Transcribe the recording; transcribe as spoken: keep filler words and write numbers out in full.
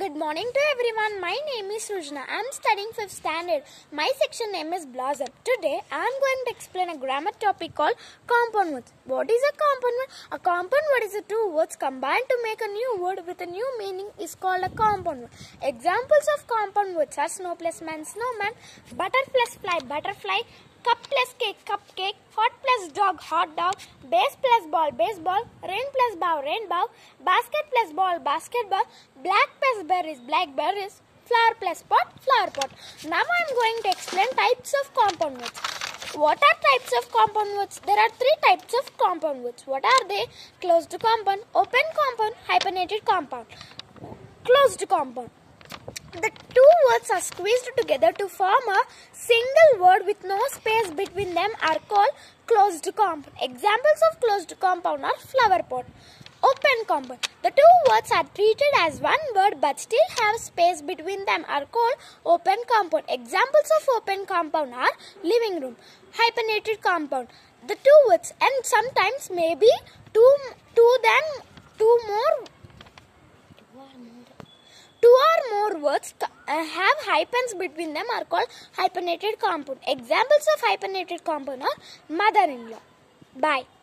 Good morning to everyone. My name is Srujana. I am studying fifth standard. My section name is Blossom. Today I am going to explain a grammar topic called compound words. What is a compound word? A compound word is a two words combined to make a new word with a new meaning is called a compound word. Examples of compound words are snow plus man, snowman, butter plus fly, butterfly, cup plus cake, cupcake, hot plus dog, hot dog, base plus ball, baseball, rain plus bow, rainbow, basket plus ball, basketball, black plus berries, blackberries, flower plus pot, flower pot. Now I am going to explain types of compound words. What are types of compound words? There are three types of compound words. What are they? Closed compound, open compound, hyphenated compound. Closed compound. The two words are squeezed together to form a single word with no space between them are called closed compound. Examples of closed compound are flower pot. Open compound. The two words are treated as one word but still have space between them are called open compound. Examples of open compound are living room. Hyphenated compound. The two words and sometimes maybe two, two than two more Two or more words have hyphens between them are called hyphenated compound. Examples of hyphenated compound are mother-in-law. Bye.